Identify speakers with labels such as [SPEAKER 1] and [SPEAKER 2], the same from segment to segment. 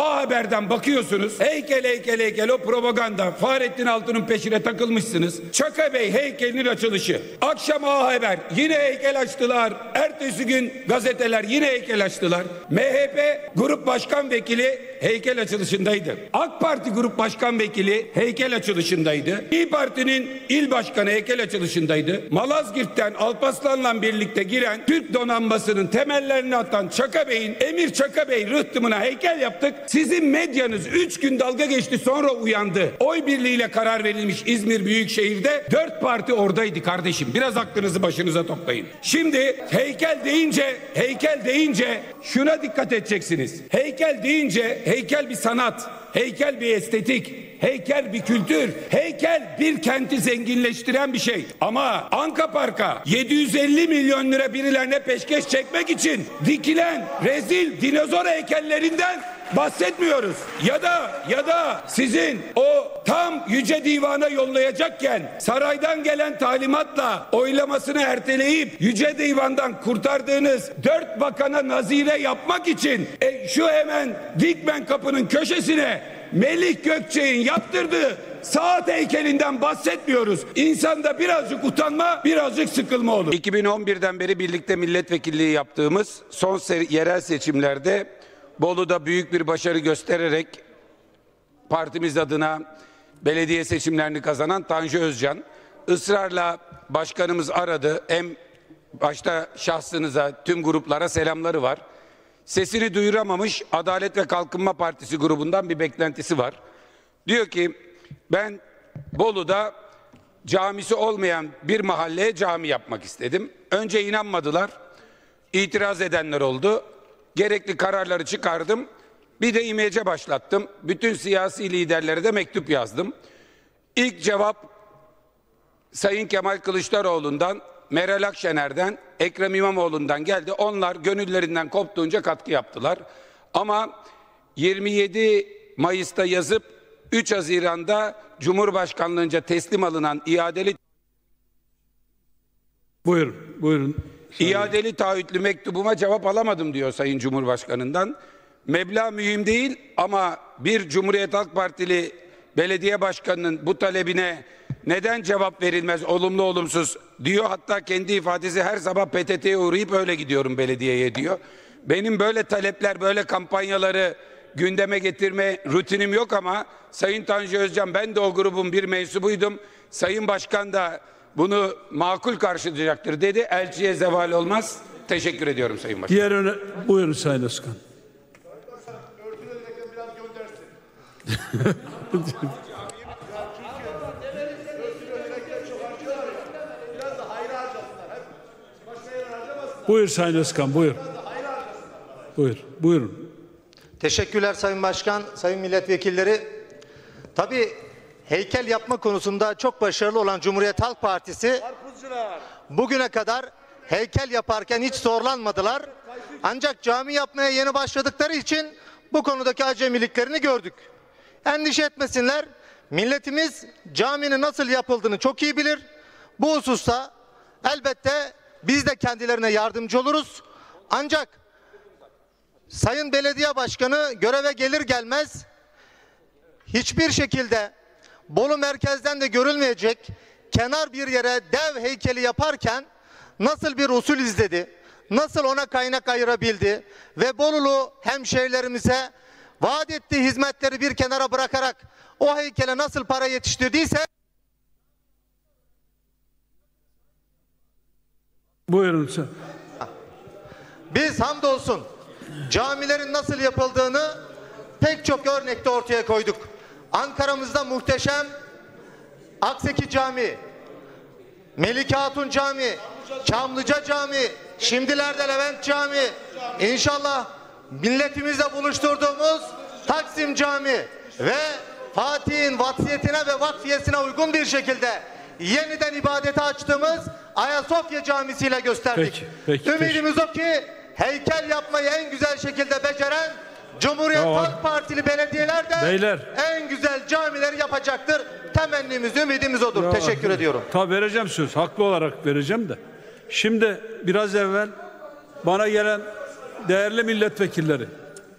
[SPEAKER 1] A Haber'den bakıyorsunuz. Heykel o propaganda. Fahrettin Altun'un peşine takılmışsınız. Çaka Bey heykelinin açılışı. Akşam A Haber yine heykel açtılar. Ertesi gün gazeteler yine heykel açtılar. MHP Grup Başkan Vekili heykel açılışındaydı. AK Parti Grup Başkan Vekili heykel açılışındaydı. İYİ Parti'nin il başkanı heykel açılışındaydı. Malazgirt'ten Alparslan'la birlikte giren Türk donanmasının temellerini atan Çaka Bey'in, Emir Çaka Bey rıhtımına heykel yaptık. Sizin medyanız 3 gün dalga geçti, sonra uyandı. Oy birliğiyle karar verilmiş İzmir Büyükşehir'de 4 parti oradaydı kardeşim. Biraz aklınızı başınıza toplayın. Şimdi heykel deyince şuna dikkat edeceksiniz. Heykel deyince heykel bir sanat, heykel bir estetik, heykel bir kültür, heykel bir kenti zenginleştiren bir şey. Ama Anka Park'a 750 milyon lira birilerine peşkeş çekmek için dikilen rezil dinozor heykellerinden bahsetmiyoruz. Ya da sizin o tam Yüce Divan'a yollayacakken saraydan gelen talimatla oylamasını erteleyip Yüce Divan'dan kurtardığınız 4 bakana nazire yapmak için şu hemen Dikmen Kapı'nın köşesine Melih Gökçek'in yaptırdığı saat heykelinden bahsetmiyoruz. İnsanda birazcık utanma, birazcık sıkılma olur.
[SPEAKER 2] 2011'den beri birlikte milletvekilliği yaptığımız son yerel seçimlerde Bolu'da büyük bir başarı göstererek partimiz adına belediye seçimlerini kazanan Tanju Özcan ısrarla başkanımız aradı. Hem başta şahsınıza, tüm gruplara selamları var. Sesini duyuramamış Adalet ve Kalkınma Partisi grubundan bir beklentisi var. Diyor ki ben Bolu'da camisi olmayan bir mahalleye cami yapmak istedim. Önce inanmadılar. İtiraz edenler oldu. Gerekli kararları çıkardım. Bir de imece başlattım. Bütün siyasi liderlere de mektup yazdım. İlk cevap Sayın Kemal Kılıçdaroğlu'ndan, Meral Akşener'den, Ekrem İmamoğlu'ndan geldi. Onlar gönüllerinden koptuğunca katkı yaptılar. Ama 27 Mayıs'ta yazıp 3 Haziran'da Cumhurbaşkanlığınca teslim alınan iadeli
[SPEAKER 3] Buyurun.
[SPEAKER 2] İadeli taahhütlü mektubuma cevap alamadım diyor Sayın Cumhurbaşkanı'ndan. Meblağ mühim değil ama bir Cumhuriyet Halk Partili belediye başkanının bu talebine neden cevap verilmez, olumlu olumsuz diyor. Hatta kendi ifadesi her sabah PTT'ye uğrayıp öyle gidiyorum belediyeye diyor. Benim böyle talepler, böyle kampanyaları gündeme getirme rutinim yok ama Sayın Tanju Özcan, ben de o grubun bir mensubuydum. Sayın Başkan da bunu makul karşılayacaktır dedi. Elçiye zeval olmaz. Teşekkür ediyorum Sayın Başkan.
[SPEAKER 3] Buyurun Sayın Özkan. Buyur Sayın Özkan, buyurun.
[SPEAKER 4] Teşekkürler Sayın Başkan, Sayın Milletvekilleri. Tabii heykel yapma konusunda çok başarılı olan Cumhuriyet Halk Partisi bugüne kadar heykel yaparken hiç zorlanmadılar. Ancak cami yapmaya yeni başladıkları için bu konudaki acemiliklerini gördük. Endişe etmesinler. Milletimiz caminin nasıl yapıldığını çok iyi bilir. Bu hususta elbette biz de kendilerine yardımcı oluruz. Ancak Sayın Belediye Başkanı göreve gelir gelmez hiçbir şekilde Bolu merkezden de görülmeyecek kenar bir yere dev heykeli yaparken nasıl bir usul izledi, nasıl ona kaynak ayırabildi ve Bolulu hemşehrilerimize vaat ettiği hizmetleri bir kenara bırakarak o heykele nasıl para yetiştirdiyse.
[SPEAKER 3] Buyurun sen.
[SPEAKER 4] Biz hamdolsun camilerin nasıl yapıldığını pek çok örnekte ortaya koyduk. Ankara'mızda muhteşem Akseki Camii, Melike Hatun Camii, Çamlıca Camii, şimdilerde Levent Camii, İnşallah milletimizle buluşturduğumuz Taksim Camii ve Fatih'in vatsiyetine ve vakfiyesine uygun bir şekilde yeniden ibadete açtığımız Ayasofya Camisi ile gösterdik.
[SPEAKER 3] Peki,
[SPEAKER 4] Ümidimiz o ki heykel yapmayı en güzel şekilde beceren Cumhuriyet Halk Partili belediyeler de en güzel camileri yapacaktır. Temennimiz, ümidimiz odur. Teşekkür ediyorum.
[SPEAKER 3] Tabii vereceğim söz. Haklı olarak vereceğim de. Şimdi biraz evvel bana gelen değerli milletvekilleri,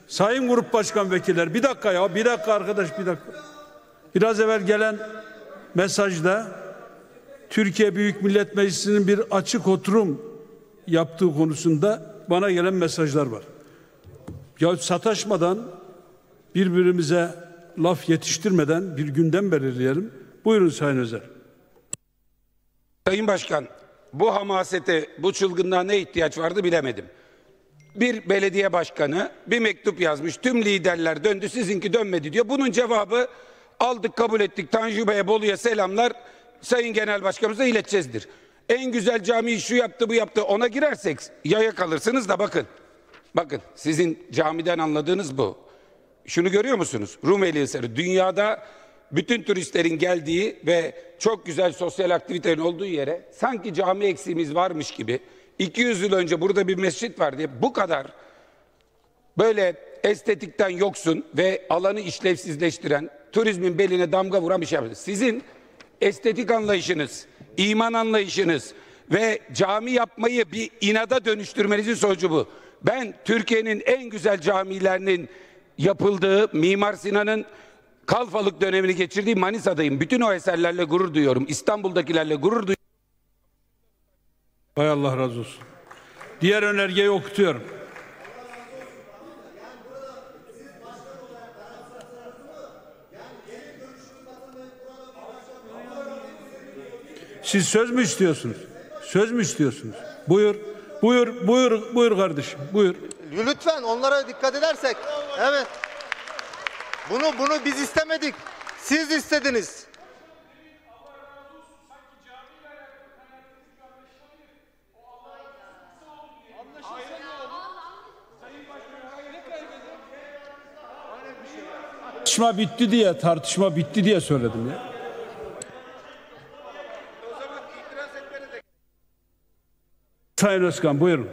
[SPEAKER 3] Sayın Grup Başkan Vekiller, bir dakika ya, bir dakika arkadaş, bir dakika. Biraz evvel gelen mesajda Türkiye Büyük Millet Meclisi'nin bir açık oturum yaptığı konusunda bana gelen mesajlar var. Ya sataşmadan, birbirimize laf yetiştirmeden bir gündem belirleyelim. Buyurun Sayın Özer.
[SPEAKER 2] Sayın Başkan, bu hamasete, bu çılgınlığa ne ihtiyaç vardı bilemedim. Bir belediye başkanı bir mektup yazmış. Tüm liderler döndü, sizinki dönmedi diyor. Bunun cevabı aldık, kabul ettik. Tanju Bey'e, Bolu'ya selamlar. Sayın Genel Başkanımıza ileteceğizdir. En güzel camiyi şu yaptı, bu yaptı. Ona girersek yaya kalırsınız da bakın. Bakın, sizin camiden anladığınız bu. Şunu görüyor musunuz? Rumeli Hisarı. Dünyada bütün turistlerin geldiği ve çok güzel sosyal aktivitelerin olduğu yere sanki cami eksiğimiz varmış gibi 200 yıl önce burada bir mescit var diye bu kadar böyle estetikten yoksun ve alanı işlevsizleştiren, turizmin beline damga vuran bir şey yapıyor. Sizin estetik anlayışınız, iman anlayışınız ve cami yapmayı bir inada dönüştürmenizin sonucu bu. Ben Türkiye'nin en güzel camilerinin yapıldığı, Mimar Sinan'ın Kalfalık dönemini geçirdiği Manisa'dayım. Bütün o eserlerle gurur duyuyorum. İstanbul'dakilerle gurur duyuyorum.
[SPEAKER 3] Hay Allah razı olsun. Diğer önergeyi okutuyorum. Siz söz mü istiyorsunuz? Söz mü istiyorsunuz? Buyur. Buyur kardeşim. Buyur.
[SPEAKER 4] Lütfen onlara dikkat edersek. Evet. Bunu biz istemedik. Siz istediniz.
[SPEAKER 3] Tartışma bitti diye söyledim ya. Sayın Özkan buyurun.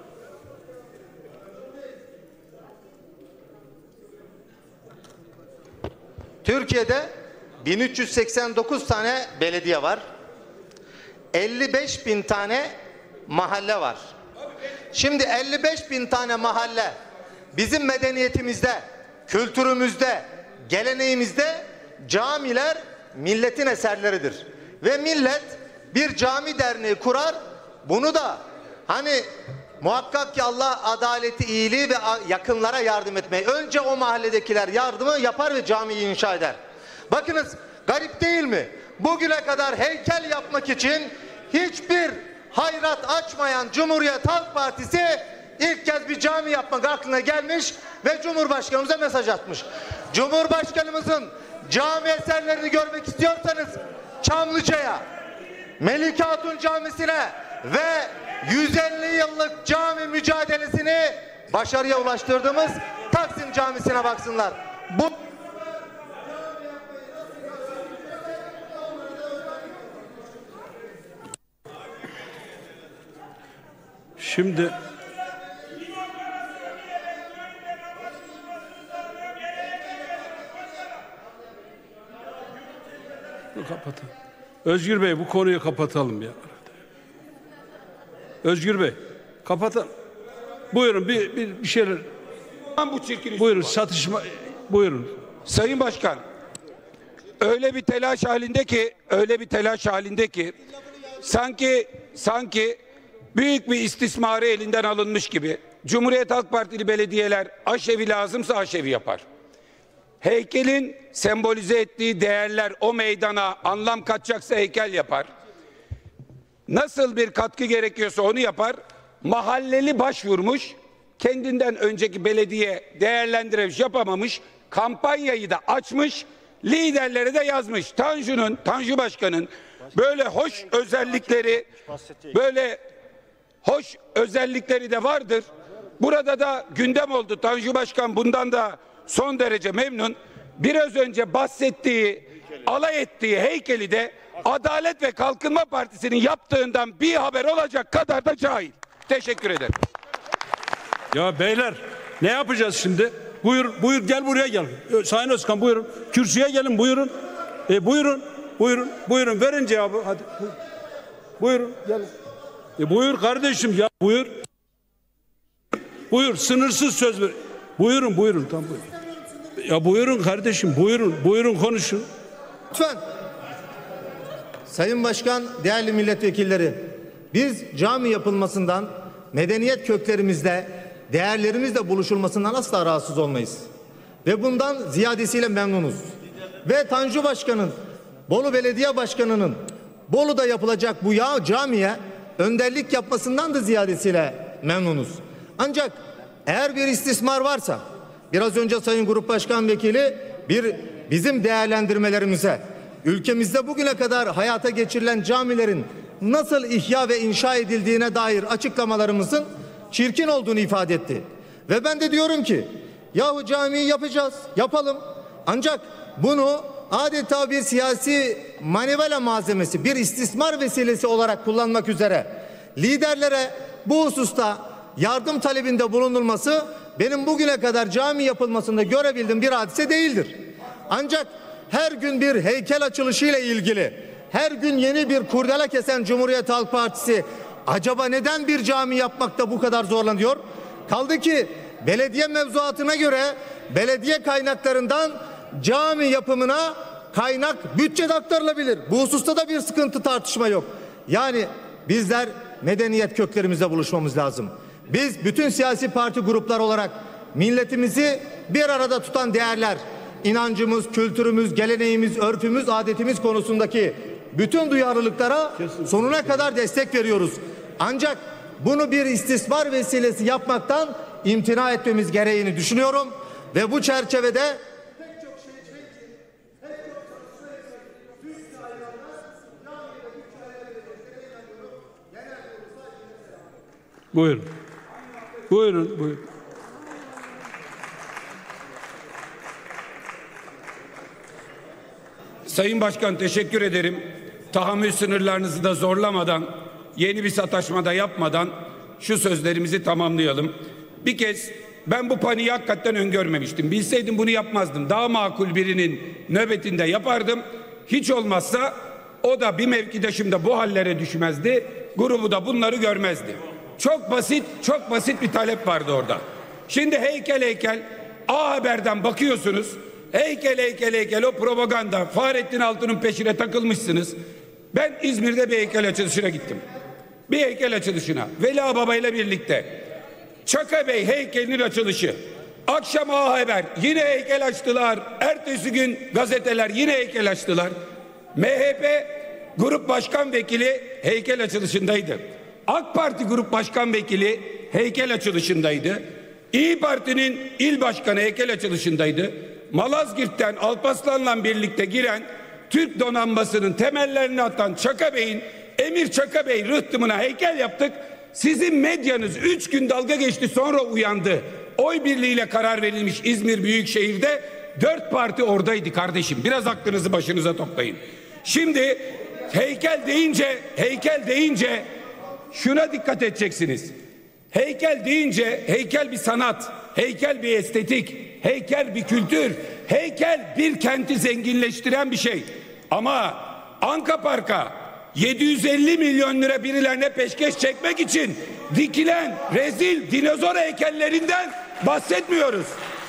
[SPEAKER 4] Türkiye'de 1389 tane belediye var. 55 bin tane mahalle var. Şimdi 55 bin tane mahalle bizim medeniyetimizde, kültürümüzde, geleneğimizde camiler milletin eserleridir. Ve millet bir cami derneği kurar. Bunu da hani muhakkak ki Allah adaleti, iyiliği ve yakınlara yardım etmeyi. Önce o mahalledekiler yardımı yapar ve camiyi inşa eder. Bakınız garip değil mi? Bugüne kadar heykel yapmak için hiçbir hayrat açmayan Cumhuriyet Halk Partisi ilk kez bir cami yapmak aklına gelmiş ve Cumhurbaşkanımıza mesaj atmış. Cumhurbaşkanımızın cami eserlerini görmek istiyorsanız Çamlıca'ya, Melike Hatun Camisi'ne ve 150 yıllık cami mücadelesini başarıya ulaştırdığımız Taksim Camisi'ne baksınlar. Bu
[SPEAKER 3] Şimdi kapatalım. Özgür Bey bu konuyu kapatalım ya. Özgür Bey kapatalım. Buyurun bir şeyler.
[SPEAKER 2] Bu çirkin
[SPEAKER 3] Buyurun satışma. Buyurun.
[SPEAKER 2] Sayın Başkan, öyle bir telaş halinde ki sanki büyük bir istismarı elinden alınmış gibi Cumhuriyet Halk Partili belediyeler aşevi lazımsa aşevi yapar. Heykelin sembolize ettiği değerler o meydana anlam katacaksa heykel yapar. Nasıl bir katkı gerekiyorsa onu yapar. Mahalleli başvurmuş, kendinden önceki belediye değerlendiremiş, yapamamış, kampanyayı da açmış, liderleri de yazmış. Tanju Başkan'ın böyle hoş özellikleri de vardır. Burada da gündem oldu. Tanju Başkan bundan da son derece memnun. Biraz önce bahsettiği, alay ettiği heykeli de Adalet ve Kalkınma Partisi'nin yaptığından bir haber olacak kadar da cahil. Teşekkür ederim.
[SPEAKER 3] Ya beyler ne yapacağız şimdi? Buyur gel buraya gel. Sayın Özkan buyurun. Kürsüye gelin buyurun. Buyurun verin cevabı hadi. Buyurun gelin. Buyur kardeşim ya buyur. Buyur sınırsız söz ver. Buyurun tam buyurun. Ya buyurun kardeşim, buyurun konuşun.
[SPEAKER 4] Lütfen. Sayın Başkan, değerli milletvekilleri, biz cami yapılmasından, medeniyet köklerimizde, değerlerimizle buluşulmasından asla rahatsız olmayız. Ve bundan ziyadesiyle memnunuz. Ve Tanju Başkan'ın, Bolu Belediye Başkanı'nın Bolu'da yapılacak bu camiye önderlik yapmasından da ziyadesiyle memnunuz. Ancak eğer bir istismar varsa, biraz önce Sayın Grup Başkan Vekili bizim değerlendirmelerimize, ülkemizde bugüne kadar hayata geçirilen camilerin nasıl ihya ve inşa edildiğine dair açıklamalarımızın çirkin olduğunu ifade etti. Ve ben de diyorum ki, yahu camiyi yapacağız, yapalım. Ancak bunu adeta bir siyasi manivela malzemesi, bir istismar vesilesi olarak kullanmak üzere liderlere bu hususta yardım talebinde bulunulması benim bugüne kadar cami yapılmasında görebildiğim bir hadise değildir. Ancak her gün bir heykel açılışıyla ilgili, her gün yeni bir kurdele kesen Cumhuriyet Halk Partisi acaba neden bir cami yapmakta bu kadar zorlanıyor? Kaldı ki belediye mevzuatına göre belediye kaynaklarından cami yapımına kaynak bütçede aktarılabilir. Bu hususta da bir sıkıntı, tartışma yok. Yani bizler medeniyet köklerimizle buluşmamız lazım. Biz bütün siyasi parti gruplar olarak milletimizi bir arada tutan değerler, inancımız, kültürümüz, geleneğimiz, örfümüz, adetimiz konusundaki bütün duyarlılıklara sonuna kadar destek veriyoruz. Ancak bunu bir istismar vesilesi yapmaktan imtina etmemiz gereğini düşünüyorum ve bu çerçevede
[SPEAKER 3] Buyurun.
[SPEAKER 1] Sayın Başkan, teşekkür ederim. Tahammül sınırlarınızı da zorlamadan, yeni bir sataşma da yapmadan şu sözlerimizi tamamlayalım. Bir kez ben bu paniği hakikaten öngörmemiştim. Bilseydim bunu yapmazdım. Daha makul birinin nöbetinde yapardım. Hiç olmazsa o da bir mevkidaşım bu hallere düşmezdi. Grubu da bunları görmezdi. Çok basit bir talep vardı orada. Şimdi heykel A Haber'den bakıyorsunuz. Heykel o propaganda. Fahrettin Altun'un peşine takılmışsınız. Ben İzmir'de bir heykel açılışına gittim. Bir heykel açılışına. Veli Baba ile birlikte. Çaka Bey heykelinin açılışı. Akşam A Haber yine heykel açtılar. Ertesi gün gazeteler yine heykel açtılar. MHP Grup Başkan Vekili heykel açılışındaydı. AK Parti Grup Başkan Vekili heykel açılışındaydı. İYİ Parti'nin il başkanı heykel açılışındaydı. Malazgirt'ten Alparslan'la birlikte giren Türk donanmasının temellerini atan Çaka Bey'in, Emir Çaka Bey rıhtımına heykel yaptık. Sizin medyanız 3 gün dalga geçti, sonra uyandı. Oy birliğiyle karar verilmiş İzmir Büyükşehir'de 4 parti oradaydı kardeşim. Biraz aklınızı başınıza toplayın. Şimdi heykel deyince şuna dikkat edeceksiniz. Heykel deyince heykel bir sanat, heykel bir estetik, heykel bir kültür, heykel bir kenti zenginleştiren bir şey. Ama Anka Park'a 750 milyon lira birilerine peşkeş çekmek için dikilen rezil dinozor heykellerinden bahsetmiyoruz.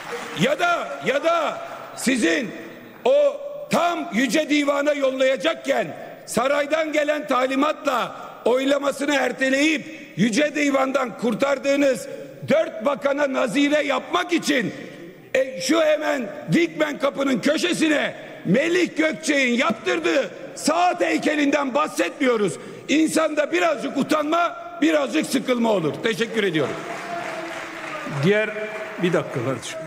[SPEAKER 1] Ya da sizin o tam Yüce Divan'a yollayacakken saraydan gelen talimatla oylamasını erteleyip Yüce Divan'dan kurtardığınız 4 bakana nazire yapmak için şu hemen Dikmen Kapı'nın köşesine Melih Gökçek'in yaptırdığı saat heykelinden bahsetmiyoruz. İnsanda birazcık utanma, birazcık sıkılma olur. Teşekkür ediyorum.
[SPEAKER 3] Bir dakika kardeşim.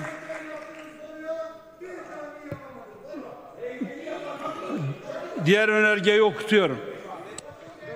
[SPEAKER 3] Diğer önergeyi okutuyorum.